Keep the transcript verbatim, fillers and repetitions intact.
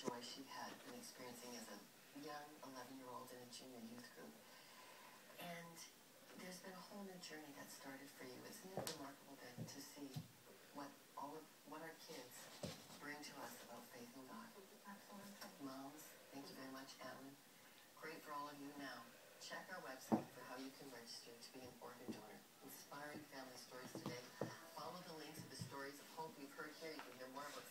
joy she had been experiencing as a young eleven-year-old in a junior youth group. And there's been a whole new journey that started for you. Isn't it remarkable then to see what all of what our kids bring to us about faith in God? Absolutely. Moms, thank you very much, Alan. Great for all of you now. Check our website for how you can register to be an organ donor. Inspiring family stories today. Follow the links of the stories of hope you've heard here. You can hear more about